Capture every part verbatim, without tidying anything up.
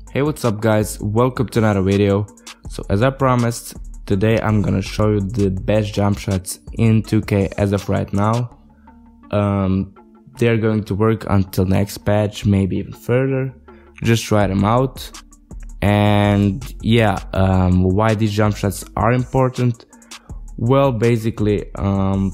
Hey, what's up guys, welcome to another video. So as I promised, today I'm gonna show you the best jump shots in two K as of right now. Um, they're going to work until next patch, maybe even further. Just try them out. And yeah, um, why these jump shots are important? Well, basically, um,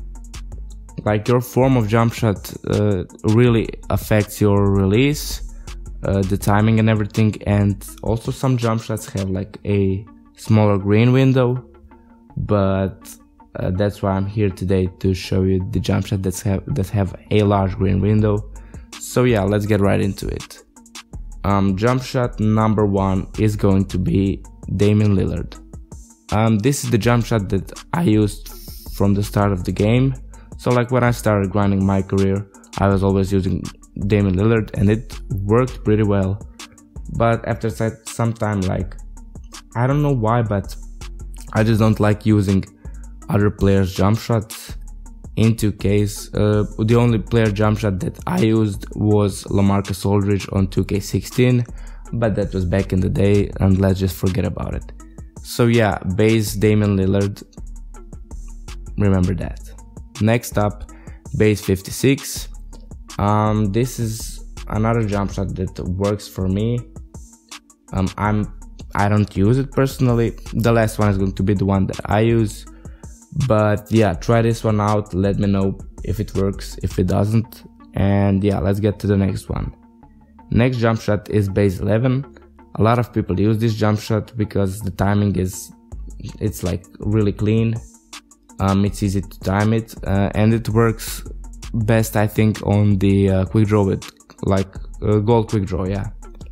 like your form of jump shot uh, really affects your release. Uh, the timing and everything, and also some jump shots have like a smaller green window, but uh, that's why I'm here today, to show you the jump shots that have that have a large green window. So yeah, let's get right into it. Um, jump shot number one is going to be Damian Lillard. Um, this is the jump shot that I used from the start of the game. So like when I started grinding my career, I was always using Damian Lillard and it worked pretty well. But after some time, like, I don't know why, but I just don't like using other players' jump shots in two Ks. Uh, the only player jump shot that I used was LaMarcus Aldridge on two K sixteen, but that was back in the day and let's just forget about it. So yeah, base Damian Lillard, remember that. Next up, base fifty-six. Um, this is another jump shot that works for me. Um, I'm I don't use it personally. The last one is going to be the one that I use. But yeah, try this one out. Let me know if it works, if it doesn't. And yeah, let's get to the next one. Next jump shot is base eleven. A lot of people use this jump shot because the timing is, it's like really clean. Um, it's easy to time it, uh, and it works best, I think, on the uh, quick draw with like uh, gold quick draw, yeah.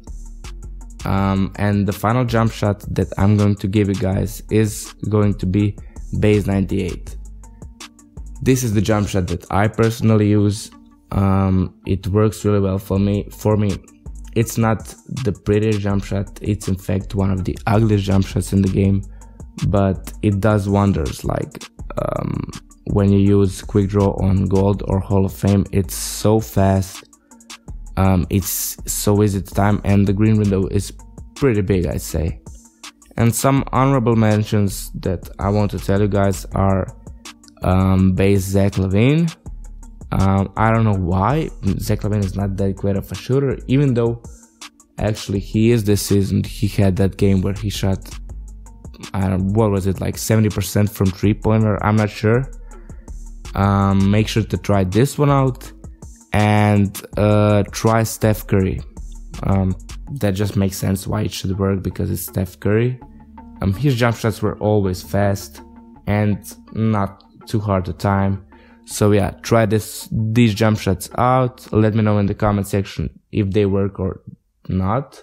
Um, and the final jump shot that I'm going to give you guys is going to be base ninety-eight. This is the jump shot that I personally use. Um, it works really well for me. For me, it's not the prettiest jump shot. It's in fact one of the ugliest jump shots in the game, but it does wonders. Like um, when you use quick draw on gold or Hall of Fame, it's so fast, um, it's so easy to time, and the green window is pretty big, I'd say. And some honorable mentions that I want to tell you guys are um, base Zach LaVine. um, I don't know why Zach LaVine is not that great of a shooter, even though actually he is this season. He had that game where he shot, I don't, what was it, like seventy percent from three-pointer, I'm not sure. Um, make sure to try this one out, and uh, try Steph Curry. Um, that just makes sense why it should work, because it's Steph Curry. Um, his jump shots were always fast and not too hard to time. So yeah, try this these jump shots out. Let me know in the comment section if they work or not.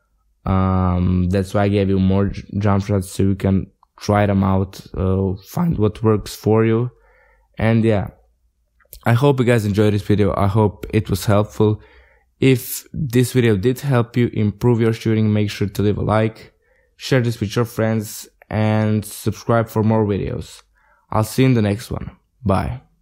Um, that's why I gave you more jump shots, so you can try them out, uh, find what works for you. And yeah, I hope you guys enjoyed this video. I hope it was helpful. If this video did help you improve your shooting, make sure to leave a like, share this with your friends, and subscribe for more videos. I'll see you in the next one. Bye.